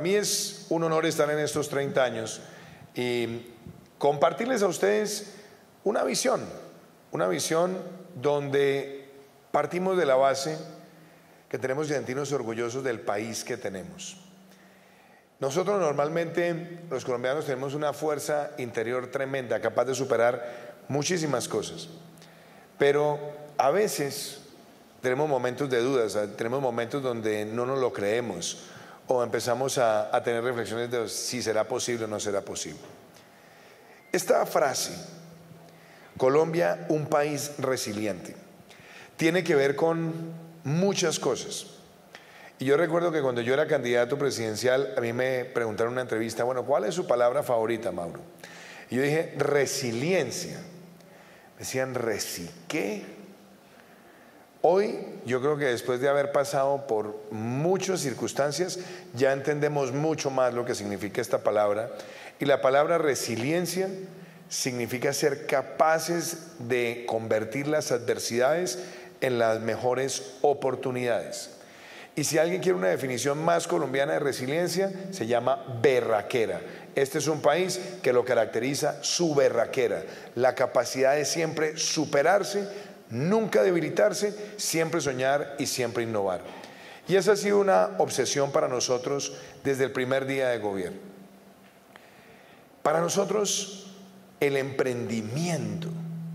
mí es un honor estar en estos 30 años y compartirles a ustedes una visión donde partimos de la base que tenemos que sentirnos orgullosos del país que tenemos. Nosotros normalmente, los colombianos, tenemos una fuerza interior tremenda, capaz de superar muchísimas cosas, pero a veces tenemos momentos de dudas, tenemos momentos donde no nos lo creemos o empezamos a tener reflexiones de si será posible o no será posible. Esta frase, Colombia, un país resiliente, tiene que ver con muchas cosas. Y yo recuerdo que cuando yo era candidato presidencial, a mí me preguntaron en una entrevista, bueno, ¿cuál es su palabra favorita, Mauro? Y yo dije, resiliencia. Me decían, ¿qué? Hoy yo creo que después de haber pasado por muchas circunstancias, ya entendemos mucho más lo que significa esta palabra. Y la palabra resiliencia significa ser capaces de convertir las adversidades en las mejores oportunidades. Y si alguien quiere una definición más colombiana de resiliencia, se llama berraquera. Este es un país que lo caracteriza su berraquera, la capacidad de siempre superarse, nunca debilitarse, siempre soñar y siempre innovar. Y esa ha sido una obsesión para nosotros desde el primer día de gobierno. Para nosotros, el emprendimiento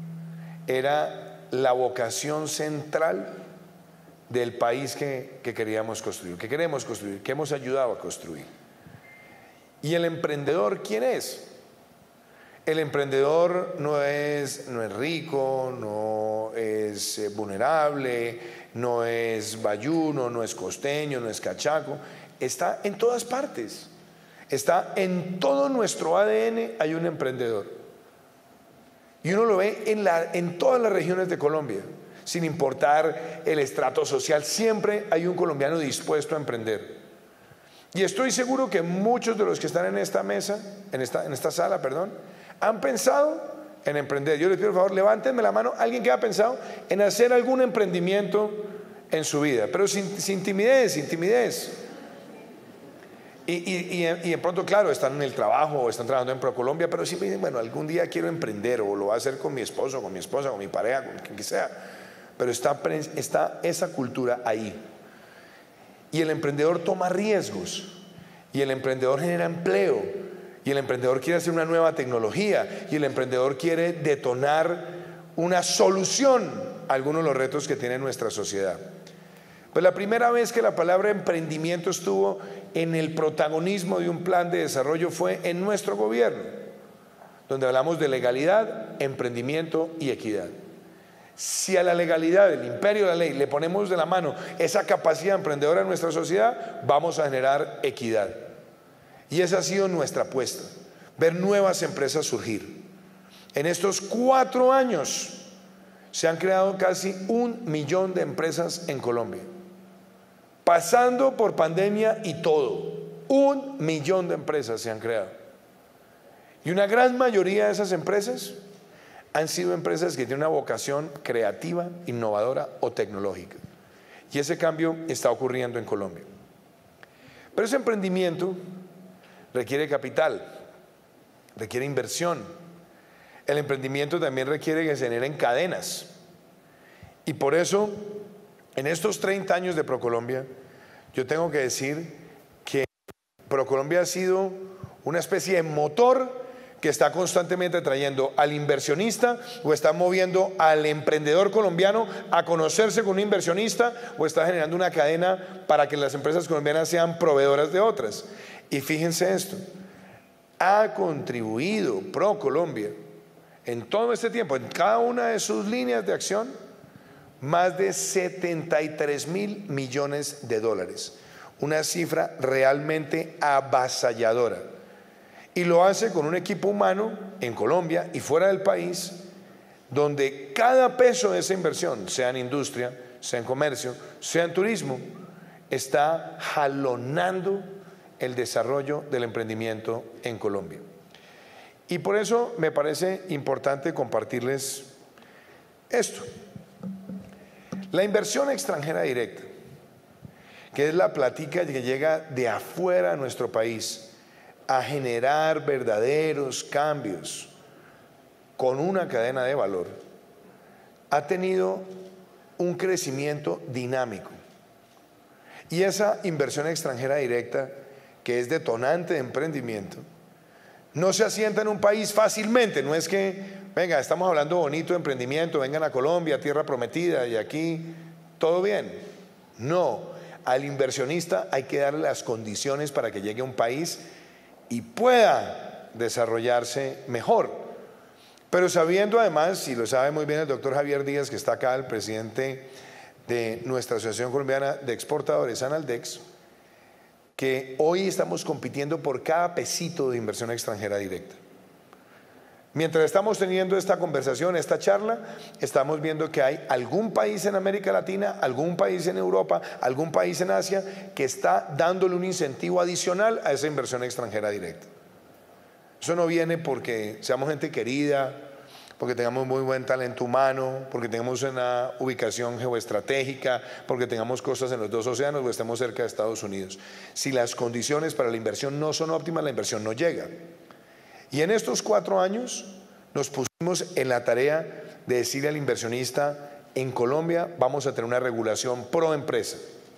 era la vocación central del país que queríamos construir, que queremos construir, que hemos ayudado a construir. ¿Y el emprendedor quién es? El emprendedor no es rico, no es vulnerable, no es bayuno, no es costeño, no es cachaco. Está en todas partes. Está en todo nuestro ADN, hay un emprendedor. Y uno lo ve en todas las regiones de Colombia. Sin importar el estrato social, siempre hay un colombiano dispuesto a emprender. Y estoy seguro que muchos de los que están en esta mesa, en esta sala, han pensado en emprender. Yo les pido, por favor, levántenme la mano, alguien que ha pensado en hacer algún emprendimiento en su vida, pero sin timidez, sin timidez. Y de pronto, claro, están en el trabajo o están trabajando en ProColombia, pero siempre dicen, bueno, algún día quiero emprender o lo voy a hacer con mi esposo, con mi esposa, con mi pareja, con quien sea. Pero está esa cultura ahí. Y el emprendedor toma riesgos, y el emprendedor genera empleo, y el emprendedor quiere hacer una nueva tecnología, y el emprendedor quiere detonar una solución a algunos de los retos que tiene nuestra sociedad. Pues la primera vez que la palabra emprendimiento estuvo en el protagonismo de un plan de desarrollo fue en nuestro gobierno, donde hablamos de legalidad, emprendimiento y equidad. Si a la legalidad, el imperio de la ley, le ponemos de la mano esa capacidad emprendedora en nuestra sociedad, vamos a generar equidad. Y esa ha sido nuestra apuesta, ver nuevas empresas surgir. En estos 4 años se han creado casi 1 millón de empresas en Colombia, pasando por pandemia y todo. 1 millón de empresas se han creado. Y una gran mayoría de esas empresas han sido empresas que tienen una vocación creativa, innovadora o tecnológica. Y ese cambio está ocurriendo en Colombia. Pero ese emprendimiento requiere capital, requiere inversión. El emprendimiento también requiere que se generen cadenas. Y por eso, en estos 30 años de ProColombia, yo tengo que decir que ProColombia ha sido una especie de motor que está constantemente trayendo al inversionista o está moviendo al emprendedor colombiano a conocerse con un inversionista o está generando una cadena para que las empresas colombianas sean proveedoras de otras. Y fíjense esto, ha contribuido ProColombia en todo este tiempo, en cada una de sus líneas de acción, más de 73.000 millones de dólares, una cifra realmente avasalladora. Y lo hace con un equipo humano en Colombia y fuera del país, donde cada peso de esa inversión, sea en industria, sea en comercio, sea en turismo, está jalonando el desarrollo del emprendimiento en Colombia. Y por eso me parece importante compartirles esto. La inversión extranjera directa, que es la plática que llega de afuera a nuestro país a generar verdaderos cambios con una cadena de valor, ha tenido un crecimiento dinámico. Y esa inversión extranjera directa, que es detonante de emprendimiento, no se asienta en un país fácilmente. No es que, venga, estamos hablando bonito de emprendimiento, vengan a Colombia, tierra prometida, y aquí todo bien. No, al inversionista hay que darle las condiciones para que llegue a un país y pueda desarrollarse mejor. Pero sabiendo además, y lo sabe muy bien el doctor Javier Díaz, que está acá, el presidente de nuestra Asociación Colombiana de Exportadores, Analdex, que hoy estamos compitiendo por cada pesito de inversión extranjera directa. Mientras estamos teniendo esta conversación, esta charla, estamos viendo que hay algún país en América Latina, algún país en Europa, algún país en Asia que está dándole un incentivo adicional a esa inversión extranjera directa. Eso no viene porque seamos gente querida, porque tengamos muy buen talento humano, porque tengamos una ubicación geoestratégica, porque tengamos costas en los dos océanos o estemos cerca de Estados Unidos. Si las condiciones para la inversión no son óptimas, la inversión no llega. Y en estos 4 años nos pusimos en la tarea de decirle al inversionista, en Colombia vamos a tener una regulación pro empresa.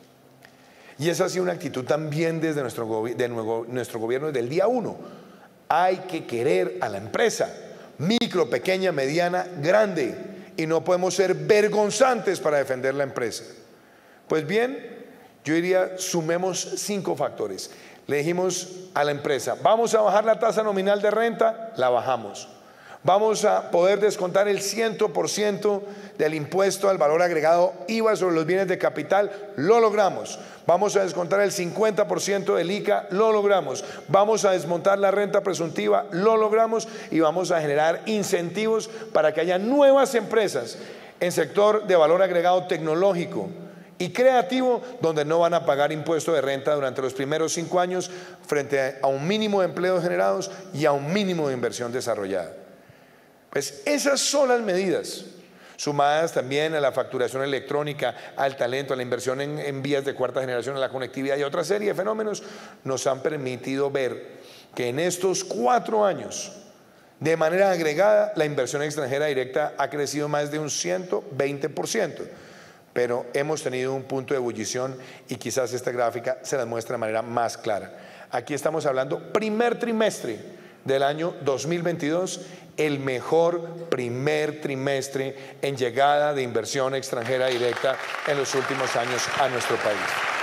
Y esa ha sido una actitud también desde nuestro gobierno desde el día 1. Hay que querer a la empresa, micro, pequeña, mediana, grande, y no podemos ser vergonzantes para defender la empresa. Pues bien, yo diría, sumemos 5 factores. Le dijimos a la empresa, vamos a bajar la tasa nominal de renta, la bajamos. Vamos a poder descontar el 100% del impuesto al valor agregado IVA sobre los bienes de capital, lo logramos. Vamos a descontar el 50% del ICA, lo logramos. Vamos a desmontar la renta presuntiva, lo logramos, y vamos a generar incentivos para que haya nuevas empresas en sector de valor agregado tecnológico y creativo, donde no van a pagar impuesto de renta durante los primeros 5 años frente a un mínimo de empleos generados y a un mínimo de inversión desarrollada. Pues esas son las medidas, sumadas también a la facturación electrónica, al talento, a la inversión en vías de cuarta generación, a la conectividad y a otra serie de fenómenos, nos han permitido ver que en estos 4 años, de manera agregada, la inversión extranjera directa ha crecido más de un 120%. Pero hemos tenido un punto de ebullición y quizás esta gráfica se las muestra de manera más clara. Aquí estamos hablando primer trimestre del año 2022, el mejor primer trimestre en llegada de inversión extranjera directa en los últimos años a nuestro país.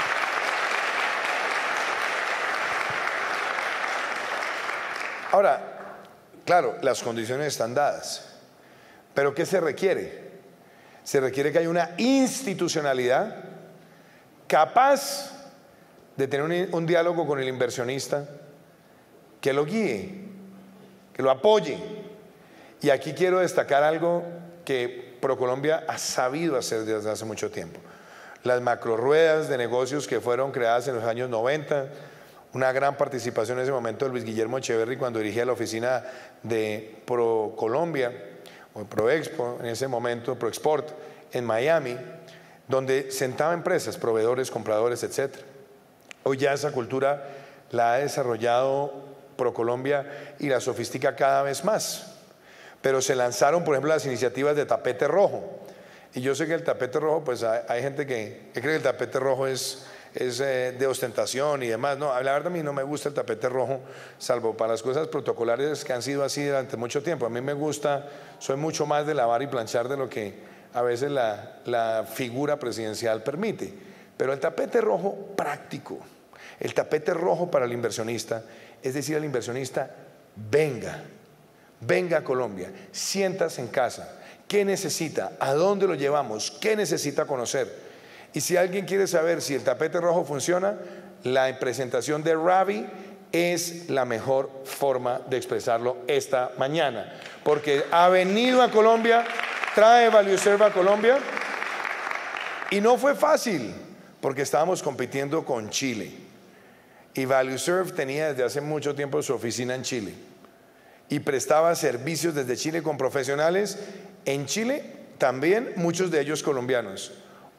Ahora, claro, las condiciones están dadas, pero ¿qué se requiere? Se requiere que haya una institucionalidad capaz de tener un diálogo con el inversionista, que lo guíe, que lo apoye. Y aquí quiero destacar algo que ProColombia ha sabido hacer desde hace mucho tiempo. Las macroruedas de negocios que fueron creadas en los años 90, una gran participación en ese momento de Luis Guillermo Echeverry cuando dirigía la oficina de ProColombia, o ProExpo, en ese momento, ProExport, en Miami, donde sentaba empresas, proveedores, compradores, etc. Hoy ya esa cultura la ha desarrollado ProColombia y la sofistica cada vez más. Pero se lanzaron, por ejemplo, las iniciativas de tapete rojo. Y yo sé que el tapete rojo, pues hay gente que cree que el tapete rojo es de ostentación y demás. No, la verdad a mí no me gusta el tapete rojo, salvo para las cosas protocolares que han sido así durante mucho tiempo. A mí me gusta, soy mucho más de lavar y planchar de lo que a veces la figura presidencial permite. Pero el tapete rojo práctico, el tapete rojo para el inversionista, es decir, al inversionista, venga a Colombia, siéntase en casa. ¿Qué necesita? ¿A dónde lo llevamos? ¿Qué necesita conocer? Y si alguien quiere saber si el tapete rojo funciona, la presentación de Ravi es la mejor forma de expresarlo esta mañana, porque ha venido a Colombia, trae ValueServe a Colombia, y no fue fácil, porque estábamos compitiendo con Chile, y ValueServe tenía desde hace mucho tiempo su oficina en Chile, y prestaba servicios desde Chile con profesionales en Chile, también muchos de ellos colombianos.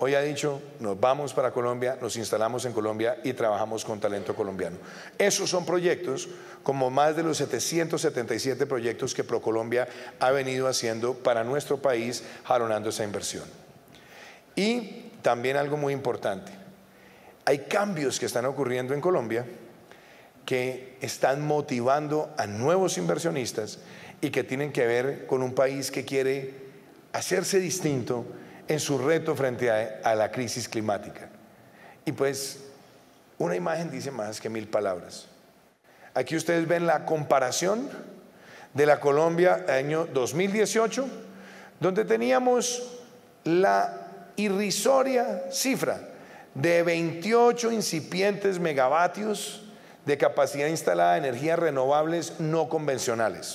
hoy ha dicho, nos vamos para Colombia, nos instalamos en Colombia y trabajamos con talento colombiano. Esos son proyectos como más de los 777 proyectos que ProColombia ha venido haciendo para nuestro país, jalonando esa inversión. Y también algo muy importante, hay cambios que están ocurriendo en Colombia que están motivando a nuevos inversionistas y que tienen que ver con un país que quiere hacerse distinto en su reto frente a la crisis climática. Y pues una imagen dice más que 1000 palabras. Aquí ustedes ven la comparación de la Colombia año 2018, donde teníamos la irrisoria cifra de 28 incipientes megavatios de capacidad instalada de energías renovables no convencionales.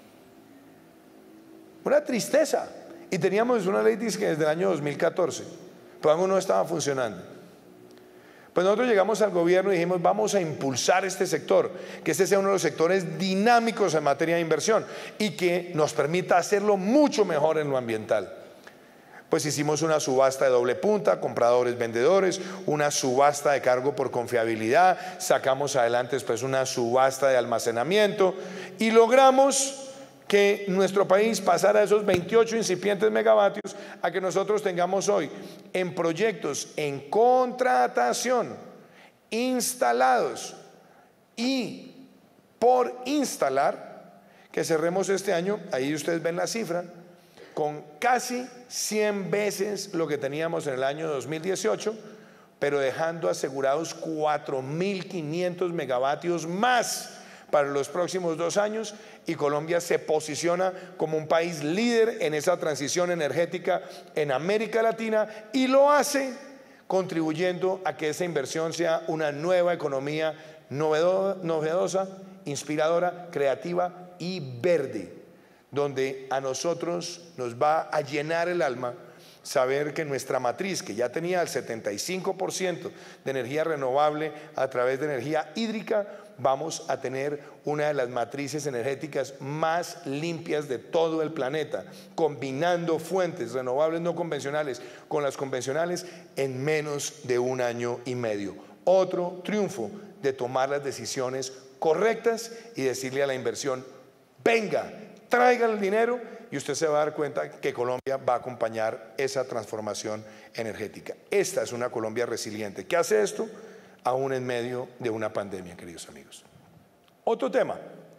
Una tristeza. Y teníamos una ley que desde el año 2014, pero algo no estaba funcionando. Pues nosotros llegamos al gobierno y dijimos, vamos a impulsar este sector, que este sea uno de los sectores dinámicos en materia de inversión y que nos permita hacerlo mucho mejor en lo ambiental. Pues hicimos una subasta de doble punta, compradores, vendedores, una subasta de cargo por confiabilidad, sacamos adelante después una subasta de almacenamiento y logramos que nuestro país pasara de esos 28 incipientes megavatios a que nosotros tengamos hoy en proyectos en contratación, instalados y por instalar, que cerremos este año, ahí ustedes ven la cifra, con casi 100 veces lo que teníamos en el año 2018, pero dejando asegurados 4.500 megavatios más para los próximos 2 años, y Colombia se posiciona como un país líder en esa transición energética en América Latina y lo hace contribuyendo a que esa inversión sea una nueva economía novedosa, inspiradora, creativa y verde, donde a nosotros nos va a llenar el alma saber que nuestra matriz, que ya tenía el 75% de energía renovable a través de energía hídrica, vamos a tener una de las matrices energéticas más limpias de todo el planeta, combinando fuentes renovables no convencionales con las convencionales en menos de 1 año y medio. Otro triunfo de tomar las decisiones correctas y decirle a la inversión, venga, traigan el dinero, y usted se va a dar cuenta que Colombia va a acompañar esa transformación energética. Esta es una Colombia resiliente. ¿Qué hace esto? Aún en medio de una pandemia, queridos amigos. Otro tema,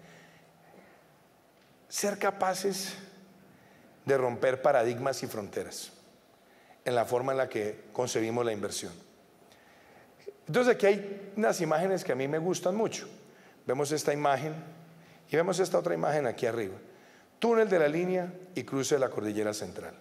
ser capaces de romper paradigmas y fronteras en la forma en la que concebimos la inversión. Entonces aquí hay unas imágenes que a mí me gustan mucho. Vemos esta imagen y vemos esta otra imagen aquí arriba. Túnel de la Línea y cruce de la Cordillera Central.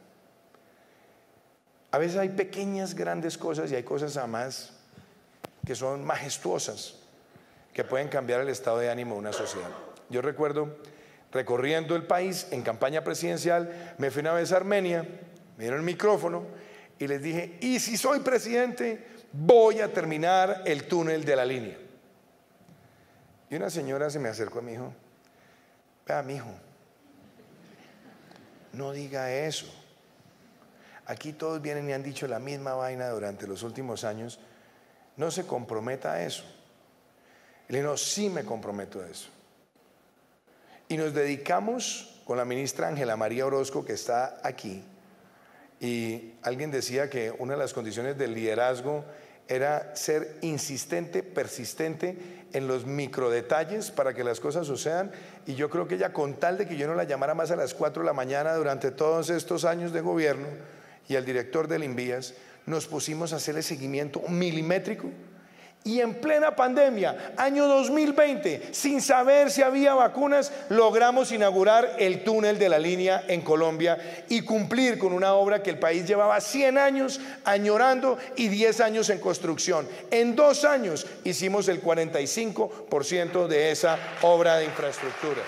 A veces hay pequeñas, grandes cosas y hay cosas además que son majestuosas, que pueden cambiar el estado de ánimo de una sociedad. Yo recuerdo recorriendo el país en campaña presidencial, me fui una vez a Armenia, me dieron el micrófono y les dije, y si soy presidente, voy a terminar el túnel de la Línea. Y una señora se me acercó a mi hijo, vea, mi hijo, no diga eso. Aquí todos vienen y han dicho la misma vaina durante los últimos años. No se comprometa a eso. Y le digo, no, sí me comprometo a eso. Y nos dedicamos con la ministra Ángela María Orozco, que está aquí. Y alguien decía que una de las condiciones del liderazgo era ser insistente, persistente en los microdetalles para que las cosas sucedan. Y yo creo que ella, con tal de que yo no la llamara más a las 4 de la mañana durante todos estos años de gobierno, y al director del INVIAS, nos pusimos a hacer el seguimiento milimétrico. Y en plena pandemia, año 2020, sin saber si había vacunas, logramos inaugurar el túnel de la Línea en Colombia y cumplir con una obra que el país llevaba 100 años añorando y 10 años en construcción. En 2 años hicimos el 45% de esa obra de infraestructura.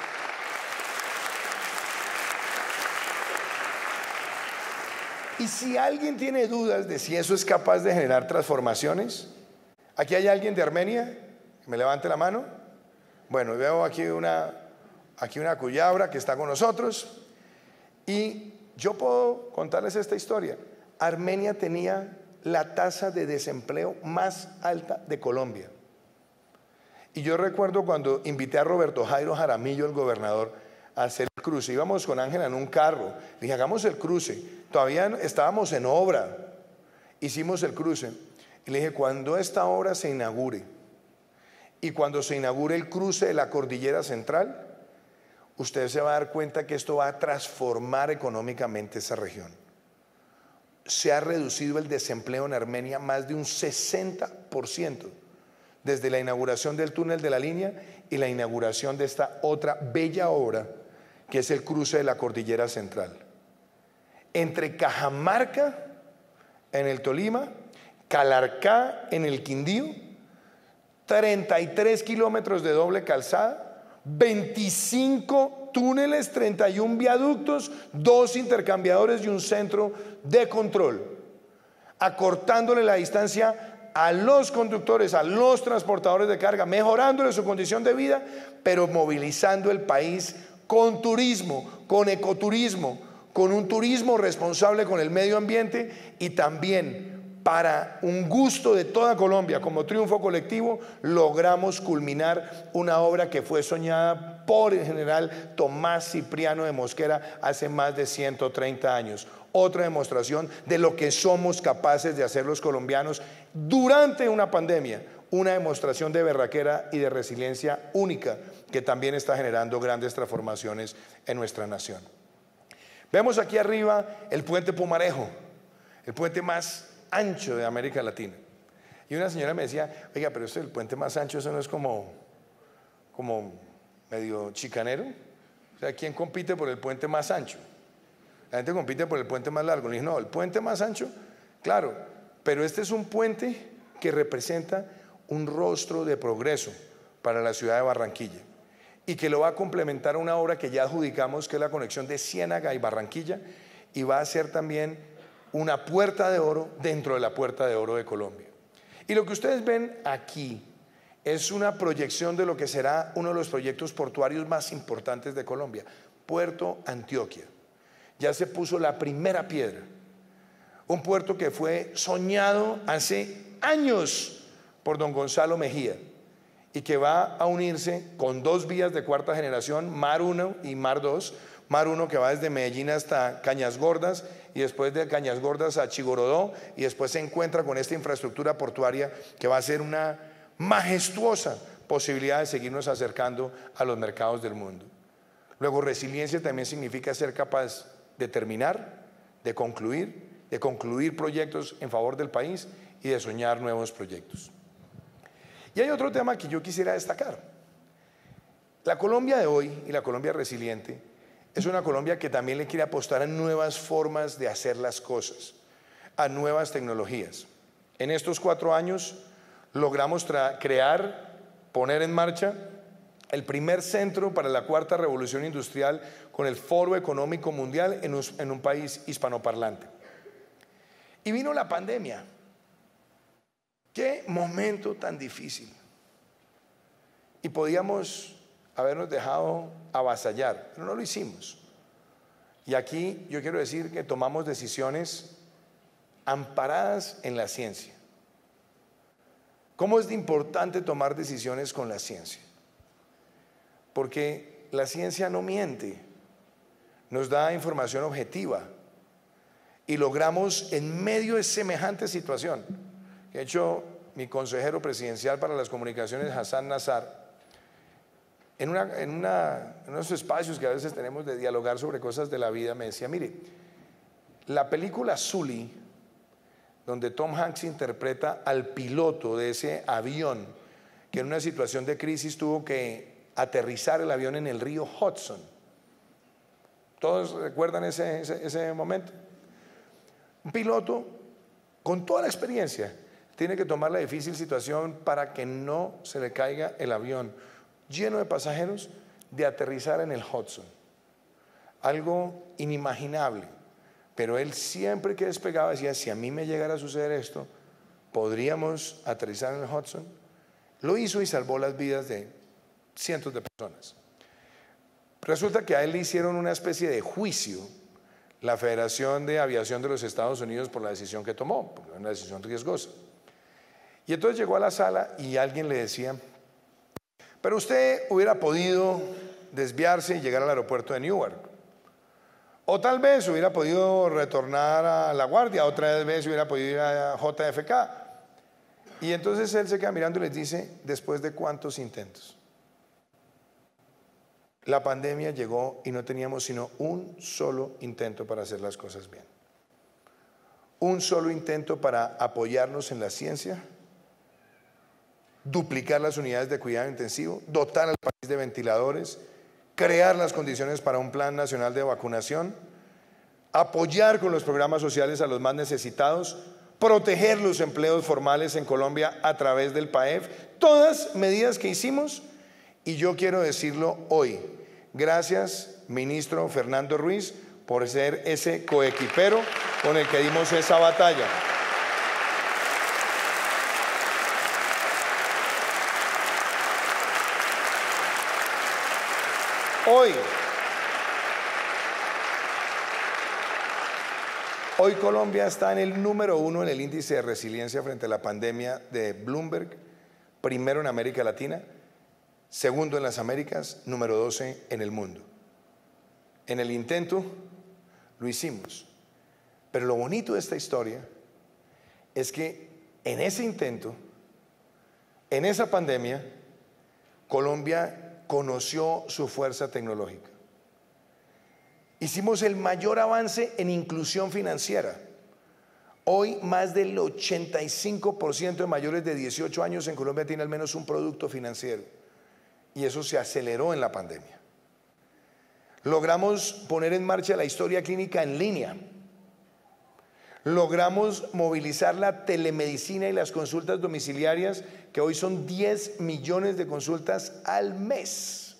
Y si alguien tiene dudas de si eso es capaz de generar transformaciones, ¿aquí hay alguien de Armenia? ¿Me levante la mano? Bueno, veo aquí una cuyabra que está con nosotros y yo puedo contarles esta historia. Armenia tenía la tasa de desempleo más alta de Colombia. Y yo recuerdo cuando invité a Roberto Jairo Jaramillo, el gobernador, a hacer el cruce. Íbamos con Ángela en un carro, le dije, hagamos el cruce. Todavía estábamos en obra, hicimos el cruce. Y le dije, cuando esta obra se inaugure y cuando se inaugure el cruce de la Cordillera Central, usted se va a dar cuenta que esto va a transformar económicamente esa región. Se ha reducido el desempleo en Armenia más de un 60% desde la inauguración del túnel de la línea y la inauguración de esta otra bella obra que es el cruce de la Cordillera Central. Entre Cajamarca en el Tolima, Calarcá en el Quindío, 33 kilómetros de doble calzada, 25 túneles, 31 viaductos, 2 intercambiadores y un centro de control, acortándole la distancia a los conductores, a los transportadores de carga, mejorándole su condición de vida, pero movilizando el país con turismo, con ecoturismo, con un turismo responsable con el medio ambiente y también para un gusto de toda Colombia. Como triunfo colectivo logramos culminar una obra que fue soñada por el general Tomás Cipriano de Mosquera hace más de 130 años. Otra demostración de lo que somos capaces de hacer los colombianos durante una pandemia, una demostración de berraquera y de resiliencia única que también está generando grandes transformaciones en nuestra nación. Vemos aquí arriba el puente Pumarejo, el puente más ancho de América Latina. Y una señora me decía, oiga, pero el puente más ancho, ¿eso no es como medio chicanero? O sea, ¿quién compite por el puente más ancho? La gente compite por el puente más largo. Le dije, no, el puente más ancho, claro, pero este es un puente que representa un rostro de progreso para la ciudad de Barranquilla y que lo va a complementar a una obra que ya adjudicamos, que es la conexión de Ciénaga y Barranquilla, y va a ser también una puerta de oro dentro de la puerta de oro de Colombia. Y lo que ustedes ven aquí es una proyección de lo que será uno de los proyectos portuarios más importantes de Colombia, Puerto Antioquia. Ya se puso la primera piedra, un puerto que fue soñado hace años por don Gonzalo Mejía y que va a unirse con 2 vías de cuarta generación, Mar 1 y Mar 2, Mar 1 que va desde Medellín hasta Cañas Gordas y después de Cañas Gordas a Chigorodó, y después se encuentra con esta infraestructura portuaria que va a ser una majestuosa posibilidad de seguirnos acercando a los mercados del mundo. Luego, resiliencia también significa ser capaz de terminar, de concluir proyectos en favor del país y de soñar nuevos proyectos. Y hay otro tema que yo quisiera destacar. La Colombia de hoy y la Colombia resiliente es una Colombia que también le quiere apostar a nuevas formas de hacer las cosas, a nuevas tecnologías. En estos 4 años logramos poner en marcha el primer centro para la 4ª revolución industrial con el Foro Económico Mundial en un país hispanoparlante. Y vino la pandemia. Qué momento tan difícil. Y podíamos habernos dejado avasallar, pero no lo hicimos. Y aquí yo quiero decir que tomamos decisiones amparadas en la ciencia. ¿Cómo es de importante tomar decisiones con la ciencia? Porque la ciencia no miente, nos da información objetiva y logramos en medio de semejante situación. De hecho, mi consejero presidencial para las comunicaciones, Hassan Nazar, en unos espacios que a veces tenemos de dialogar sobre cosas de la vida, me decía, mire, la película Sully, donde Tom Hanks interpreta al piloto de ese avión que en una situación de crisis tuvo que aterrizar el avión en el río Hudson. ¿Todos recuerdan ese momento? Un piloto con toda la experiencia tiene que tomar la difícil situación para que no se le caiga el avión lleno de pasajeros de aterrizar en el Hudson. Algo inimaginable, pero él siempre que despegaba decía, si a mí me llegara a suceder esto, ¿podríamos aterrizar en el Hudson? Lo hizo y salvó las vidas de cientos de personas. Resulta que a él le hicieron una especie de juicio la Federación de Aviación de los Estados Unidos por la decisión que tomó, porque era una decisión riesgosa. Y entonces llegó a la sala y alguien le decía, pero usted hubiera podido desviarse y llegar al aeropuerto de Newark. O tal vez hubiera podido retornar a La Guardia, otra vez hubiera podido ir a JFK. Y entonces él se queda mirando y les dice, ¿después de cuántos intentos? La pandemia llegó y no teníamos sino un solo intento para hacer las cosas bien. Un solo intento para apoyarnos en la ciencia, duplicar las unidades de cuidado intensivo, dotar al país de ventiladores, crear las condiciones para un plan nacional de vacunación, apoyar con los programas sociales a los más necesitados, proteger los empleos formales en Colombia a través del PAEF, todas medidas que hicimos. Y yo quiero decirlo hoy, gracias ministro Fernando Ruiz por ser ese coequipero con el que dimos esa batalla. Hoy Colombia está en el número 1 en el índice de resiliencia frente a la pandemia de Bloomberg, primero en América Latina, segundo en las Américas, número 12 en el mundo. En el intento lo hicimos, pero lo bonito de esta historia es que en ese intento, en esa pandemia, Colombia conoció su fuerza tecnológica. Hicimos el mayor avance en inclusión financiera. Hoy más del 85% de mayores de 18 años en Colombia tiene al menos un producto financiero. Y eso se aceleró en la pandemia. Logramos poner en marcha la historia clínica en línea. Logramos movilizar la telemedicina y las consultas domiciliarias, que hoy son 10 millones de consultas al mes.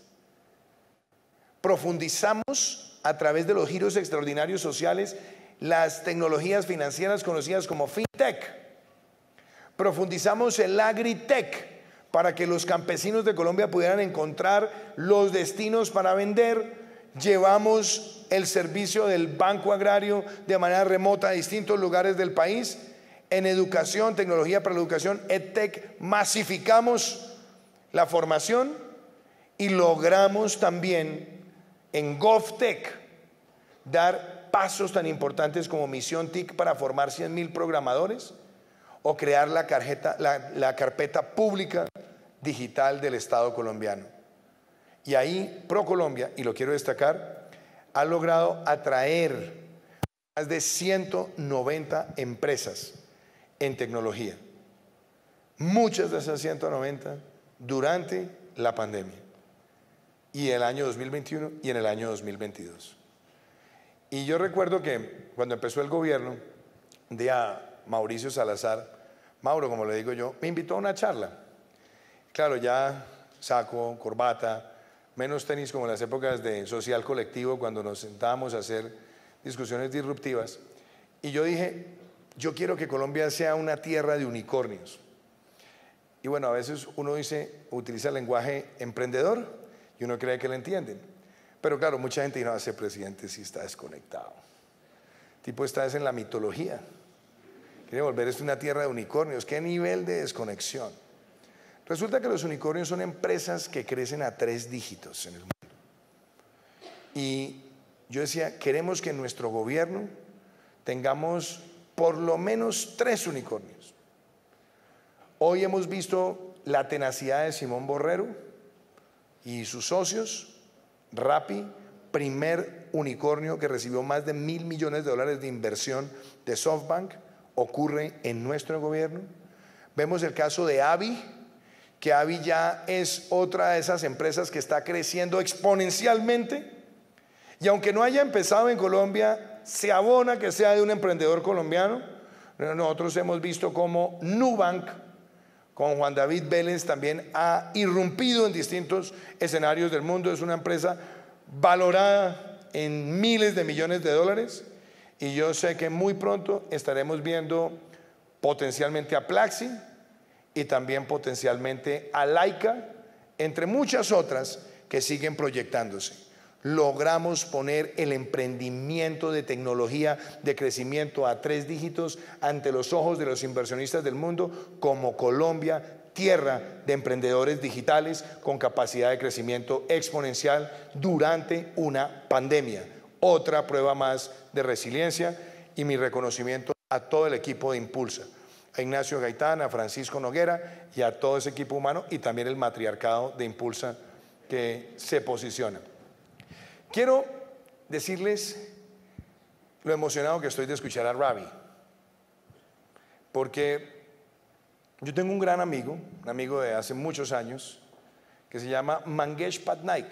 Profundizamos a través de los giros extraordinarios sociales las tecnologías financieras conocidas como FinTech. Profundizamos el AgriTech para que los campesinos de Colombia pudieran encontrar los destinos para vender. Llevamos el servicio del Banco Agrario de manera remota a distintos lugares del país. En educación, tecnología para la educación, EdTech, masificamos la formación y logramos también en GovTech dar pasos tan importantes como Misión TIC para formar 100.000 programadores o crear la carpeta pública digital del Estado colombiano. Y ahí ProColombia, y lo quiero destacar, ha logrado atraer más de 190 empresas en tecnología. Muchas de esas 190 durante la pandemia, y en el año 2021 y en el año 2022. Y yo recuerdo que cuando empezó el gobierno, un día Mauricio Salazar, Mauro como le digo yo, me invitó a una charla. Claro, ya saco, corbata, menos tenis como en las épocas de social colectivo, cuando nos sentábamos a hacer discusiones disruptivas. Y yo dije, yo quiero que Colombia sea una tierra de unicornios. Y bueno, a veces uno utiliza el lenguaje emprendedor y uno cree que lo entienden. Pero claro, mucha gente dice, no, ese presidente sí está desconectado. El tipo está en la mitología. Quiere volver esto una tierra de unicornios. ¿Qué nivel de desconexión? Resulta que los unicornios son empresas que crecen a 3 dígitos en el mundo. Y yo decía, queremos que en nuestro gobierno tengamos por lo menos 3 unicornios. Hoy hemos visto la tenacidad de Simón Borrero y sus socios. Rappi, primer unicornio que recibió más de $1.000 millones de inversión de SoftBank, ocurre en nuestro gobierno. Vemos el caso de Avi, que Avi ya es otra de esas empresas que está creciendo exponencialmente, y aunque no haya empezado en Colombia, se abona que sea de un emprendedor colombiano. Nosotros hemos visto cómo Nubank, con Juan David Vélez, también ha irrumpido en distintos escenarios del mundo. Es una empresa valorada en miles de millones de dólares, y yo sé que muy pronto estaremos viendo potencialmente a Plaxi y también potencialmente a Laika, entre muchas otras que siguen proyectándose. logramos poner el emprendimiento de tecnología de crecimiento a 3 dígitos ante los ojos de los inversionistas del mundo como Colombia, tierra de emprendedores digitales con capacidad de crecimiento exponencial durante una pandemia. Otra prueba más de resiliencia, y mi reconocimiento a todo el equipo de Impulsa, a Ignacio Gaitán, a Francisco Noguera y a todo ese equipo humano, y también el matriarcado de Impulsa que se posiciona. Quiero decirles lo emocionado que estoy de escuchar a Ravi, porque yo tengo un gran amigo, un amigo de hace muchos años, que se llama Mangesh Patnaik.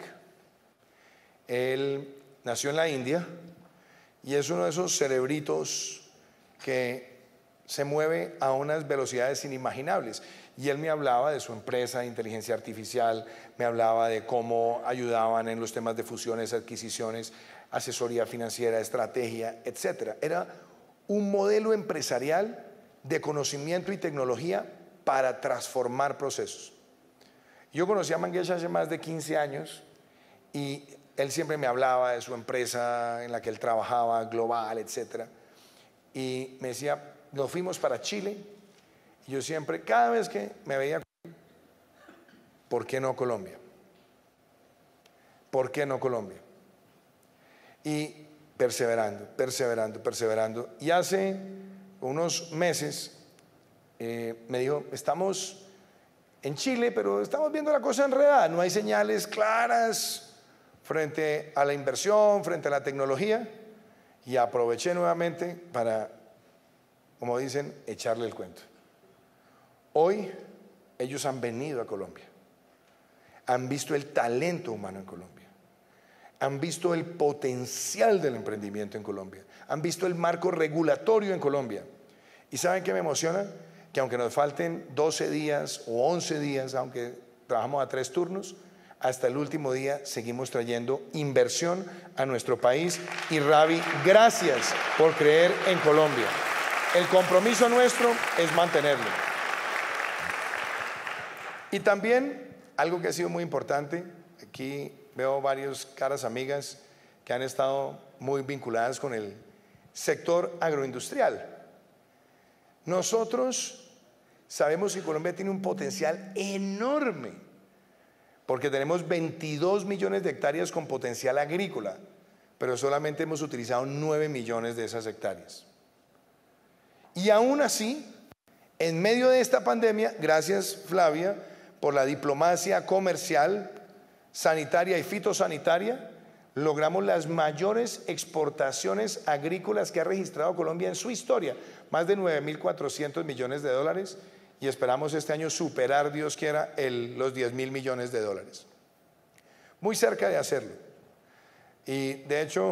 Él nació en la India y es uno de esos cerebritos que se mueve a unas velocidades inimaginables. Y él me hablaba de su empresa de inteligencia artificial, me hablaba de cómo ayudaban en los temas de fusiones, adquisiciones, asesoría financiera, estrategia, etc. Era un modelo empresarial de conocimiento y tecnología para transformar procesos. Yo conocí a Mangesh hace más de 15 años y él siempre me hablaba de su empresa en la que él trabajaba, global, etc. Y me decía, nos fuimos para Chile. Y yo siempre, cada vez que me veía, ¿por qué no Colombia? ¿Por qué no Colombia? Y perseverando, perseverando, perseverando. Y hace unos meses me dijo, estamos en Chile, pero estamos viendo la cosa enredada, no hay señales claras frente a la inversión, frente a la tecnología, y aproveché nuevamente para, como dicen, echarle el cuento. Hoy ellos han venido a Colombia, han visto el talento humano en Colombia, han visto el potencial del emprendimiento en Colombia, han visto el marco regulatorio en Colombia. ¿Y saben qué me emociona? Que aunque nos falten 12 días o 11 días, aunque trabajamos a 3 turnos, hasta el último día seguimos trayendo inversión a nuestro país. Y Ravi, gracias por creer en Colombia. El compromiso nuestro es mantenerlo. Y también algo que ha sido muy importante, aquí veo varias caras amigas que han estado muy vinculadas con el sector agroindustrial. Nosotros sabemos que Colombia tiene un potencial enorme, porque tenemos 22 millones de hectáreas con potencial agrícola, pero solamente hemos utilizado 9 millones de esas hectáreas. Y aún así, en medio de esta pandemia, gracias Flavia por la diplomacia comercial, sanitaria y fitosanitaria, logramos las mayores exportaciones agrícolas que ha registrado Colombia en su historia, más de 9.400 millones de dólares, y esperamos este año superar, Dios quiera, los 10.000 millones de dólares. Muy cerca de hacerlo. Y de hecho,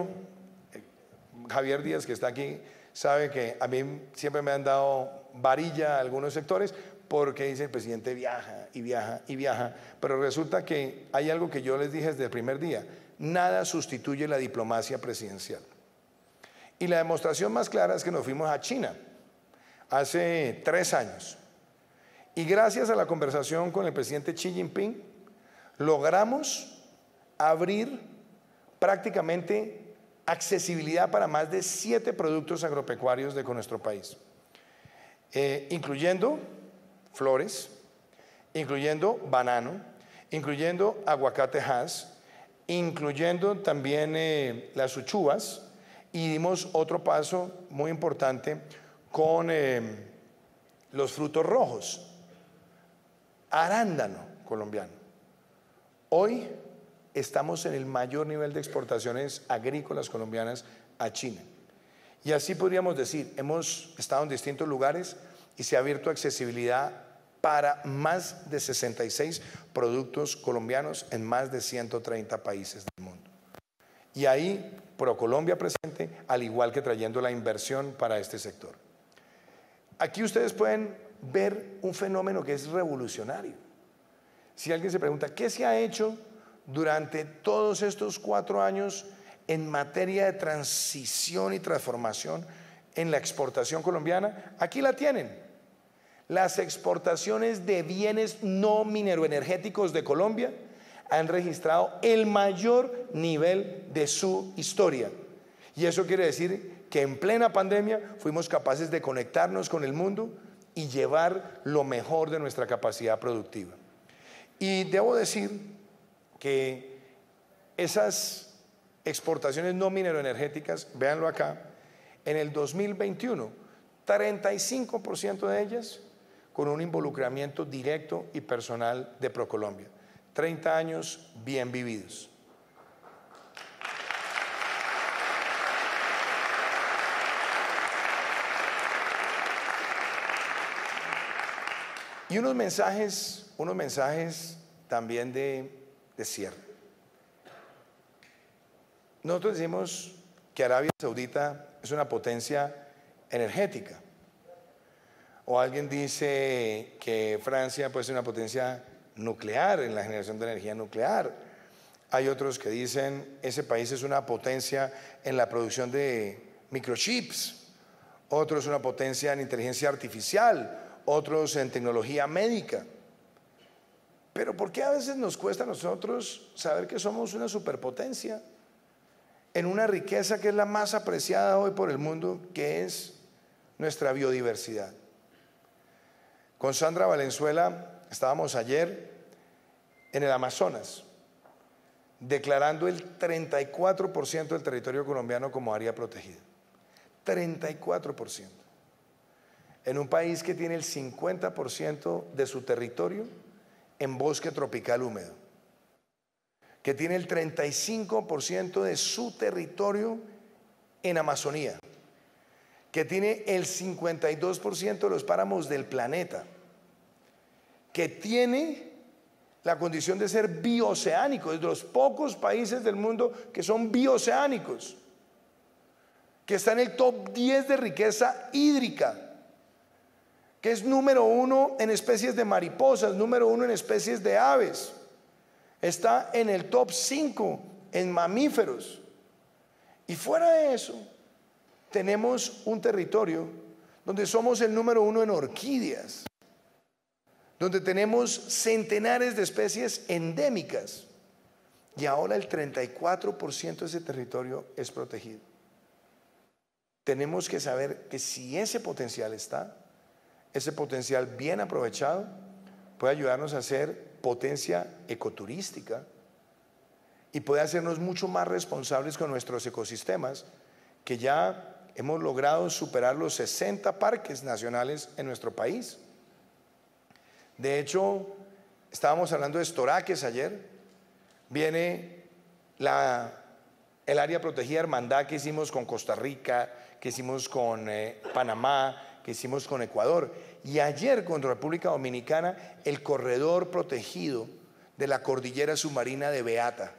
Javier Díaz, que está aquí, sabe que a mí siempre me han dado varilla a algunos sectores porque dice el presidente viaja y viaja y viaja, pero resulta que hay algo que yo les dije desde el primer día: nada sustituye la diplomacia presidencial. Y la demostración más clara es que nos fuimos a China hace 3 años. Y gracias a la conversación con el presidente Xi Jinping, logramos abrir prácticamente accesibilidad para más de 7 productos agropecuarios de nuestro país, incluyendo flores, incluyendo banano, incluyendo aguacate Hass, incluyendo también las uchuvas, y dimos otro paso muy importante con los frutos rojos, arándano colombiano. Hoy estamos en el mayor nivel de exportaciones agrícolas colombianas a China. Y así podríamos decir, hemos estado en distintos lugares y se ha abierto accesibilidad para más de 66 productos colombianos en más de 130 países del mundo. Y ahí ProColombia presente, al igual que trayendo la inversión para este sector. Aquí ustedes pueden ver un fenómeno que es revolucionario. Si alguien se pregunta, ¿qué se ha hecho durante todos estos 4 años en materia de transición y transformación en la exportación colombiana? Aquí la tienen. Las exportaciones de bienes no mineroenergéticos de Colombia han registrado el mayor nivel de su historia. Y eso quiere decir que en plena pandemia fuimos capaces de conectarnos con el mundo y llevar lo mejor de nuestra capacidad productiva. Y debo decir que esas exportaciones no mineroenergéticas, véanlo acá, en el 2021, 35% de ellas con un involucramiento directo y personal de ProColombia. 30 años bien vividos. Y unos mensajes también de cierre. Nosotros decimos que Arabia Saudita es una potencia energética. O alguien dice que Francia puede ser una potencia nuclear en la generación de energía nuclear. Hay otros que dicen ese país es una potencia en la producción de microchips. Otros una potencia en inteligencia artificial. Otros en tecnología médica. Pero ¿por qué a veces nos cuesta a nosotros saber que somos una superpotencia en una riqueza que es la más apreciada hoy por el mundo, que es nuestra biodiversidad? Con Sandra Valenzuela estábamos ayer en el Amazonas, declarando el 34% del territorio colombiano como área protegida. 34%. En un país que tiene el 50% de su territorio en bosque tropical húmedo, que tiene el 35% de su territorio en Amazonía, que tiene el 52% de los páramos del planeta, que tiene la condición de ser bioceánico, es de los pocos países del mundo que son bioceánicos, que está en el top 10 de riqueza hídrica, que es número 1 en especies de mariposas, número 1 en especies de aves, está en el top 5 en mamíferos. Y fuera de eso, tenemos un territorio donde somos el número 1 en orquídeas, donde tenemos centenares de especies endémicas, y ahora el 34% de ese territorio es protegido. Tenemos que saber que si ese potencial está, ese potencial bien aprovechado puede ayudarnos a ser potencia ecoturística y puede hacernos mucho más responsables con nuestros ecosistemas, que ya hemos logrado superar los 60 parques nacionales en nuestro país. De hecho, estábamos hablando de estoraques ayer. Viene el área protegida Hermandad que hicimos con Costa Rica, que hicimos con Panamá, que hicimos con Ecuador, y ayer con República Dominicana el corredor protegido de la cordillera submarina de Beata.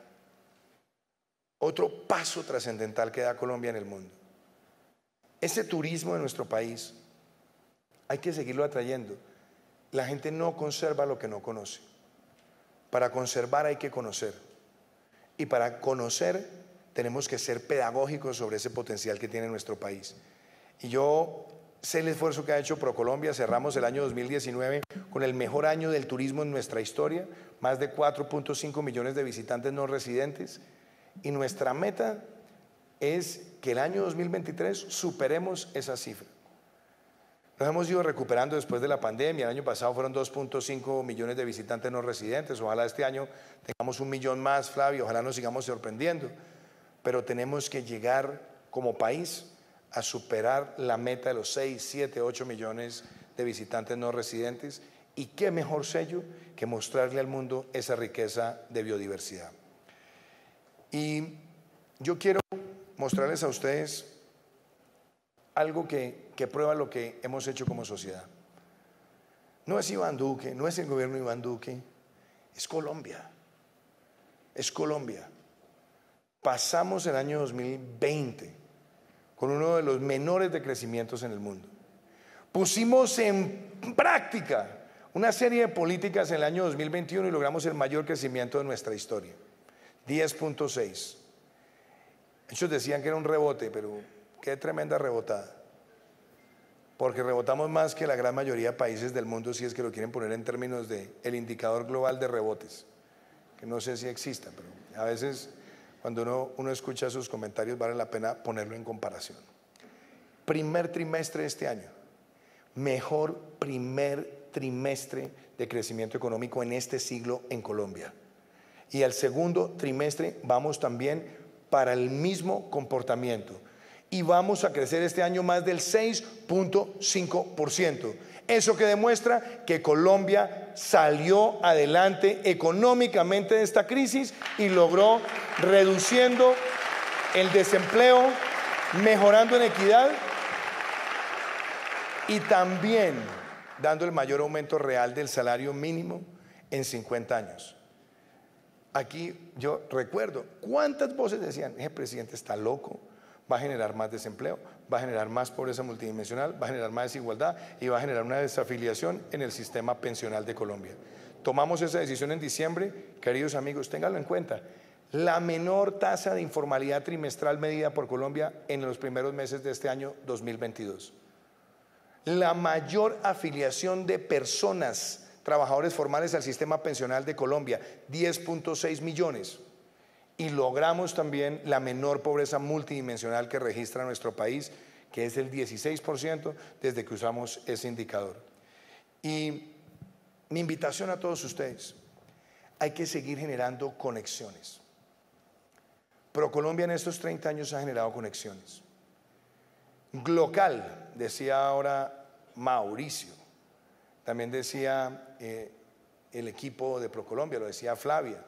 Otro paso trascendental que da Colombia en el mundo. Ese turismo de nuestro país hay que seguirlo atrayendo. La gente no conserva lo que no conoce. Para conservar hay que conocer, y para conocer tenemos que ser pedagógicos sobre ese potencial que tiene nuestro país. Y yo sé el esfuerzo que ha hecho ProColombia. Cerramos el año 2019 con el mejor año del turismo en nuestra historia, más de 4.5 millones de visitantes no residentes, y nuestra meta es que el año 2023 superemos esa cifra. Nos hemos ido recuperando después de la pandemia. El año pasado fueron 2.5 millones de visitantes no residentes. Ojalá este año tengamos 1 millón más, Flavio, ojalá nos sigamos sorprendiendo, pero tenemos que llegar como país a superar la meta de los 6, 7, 8 millones de visitantes no residentes, y qué mejor sello que mostrarle al mundo esa riqueza de biodiversidad. Y yo quiero mostrarles a ustedes algo que prueba lo que hemos hecho como sociedad. No es Iván Duque, no es el gobierno de Iván Duque, es Colombia. Es Colombia. Pasamos el año 2020 con uno de los menores decrecimientos en el mundo. Pusimos en práctica una serie de políticas en el año 2021 y logramos el mayor crecimiento de nuestra historia, 10.6. Ellos decían que era un rebote, pero qué tremenda rebotada, porque rebotamos más que la gran mayoría de países del mundo, si es que lo quieren poner en términos del indicador global de rebotes. que no sé si exista, pero a veces cuando uno escucha sus comentarios vale la pena ponerlo en comparación. Primer trimestre de este año, mejor primer trimestre de crecimiento económico en este siglo en Colombia. Y al segundo trimestre vamos también para el mismo comportamiento. Y vamos a crecer este año más del 6.5%. Eso que demuestra que Colombia salió adelante económicamente de esta crisis y logró reduciendo el desempleo, mejorando en equidad y también dando el mayor aumento real del salario mínimo en 50 años. Aquí yo recuerdo cuántas voces decían: el presidente está loco, va a generar más desempleo, va a generar más pobreza multidimensional, va a generar más desigualdad y va a generar una desafiliación en el sistema pensional de Colombia. Tomamos esa decisión en diciembre, queridos amigos, ténganlo en cuenta. La menor tasa de informalidad trimestral medida por Colombia en los primeros meses de este año 2022. La mayor afiliación de personas, trabajadores formales al sistema pensional de Colombia, 10.6 millones. Y logramos también la menor pobreza multidimensional que registra nuestro país, que es el 16% desde que usamos ese indicador. Y mi invitación a todos ustedes: hay que seguir generando conexiones. ProColombia en estos 30 años ha generado conexiones. Glocal, decía ahora Mauricio, también decía el equipo de ProColombia, lo decía Flavia.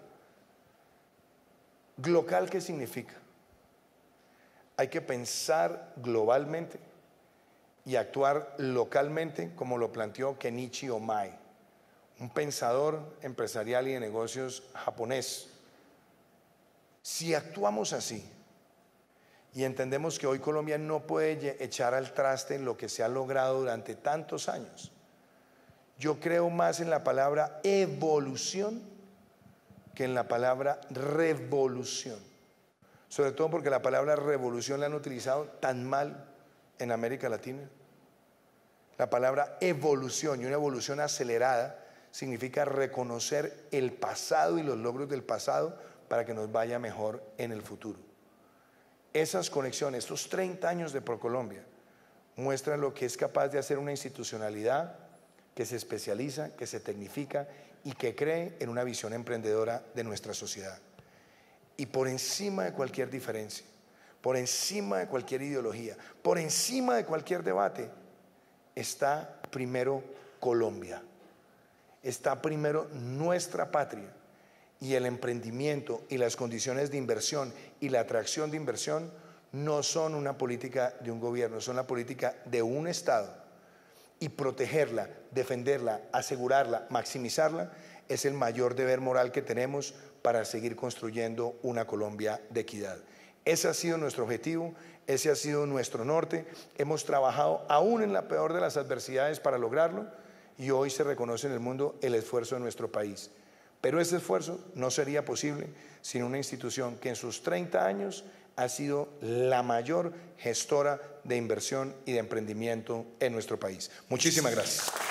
Glocal, ¿qué significa? Hay que pensar globalmente y actuar localmente, como lo planteó Kenichi Omae, un pensador empresarial y de negocios japonés. Si actuamos así y entendemos que hoy Colombia no puede echar al traste lo que se ha logrado durante tantos años, yo creo más en la palabra evolución que en la palabra revolución, sobre todo porque la palabra revolución la han utilizado tan mal en América Latina. La palabra evolución, y una evolución acelerada, significa reconocer el pasado y los logros del pasado para que nos vaya mejor en el futuro. Esas conexiones, estos 30 años de ProColombia, muestran lo que es capaz de hacer una institucionalidad que se especializa, que se tecnifica y que cree en una visión emprendedora de nuestra sociedad. Y por encima de cualquier diferencia, por encima de cualquier ideología, por encima de cualquier debate, está primero Colombia, está primero nuestra patria, y el emprendimiento y las condiciones de inversión y la atracción de inversión no son una política de un gobierno, son la política de un Estado. Y protegerla, defenderla, asegurarla, maximizarla es el mayor deber moral que tenemos para seguir construyendo una Colombia de equidad. Ese ha sido nuestro objetivo, ese ha sido nuestro norte. Hemos trabajado aún en la peor de las adversidades para lograrlo y hoy se reconoce en el mundo el esfuerzo de nuestro país. Pero ese esfuerzo no sería posible sin una institución que en sus 30 años ha sido la mayor gestora de inversión y de emprendimiento en nuestro país. Muchísimas gracias.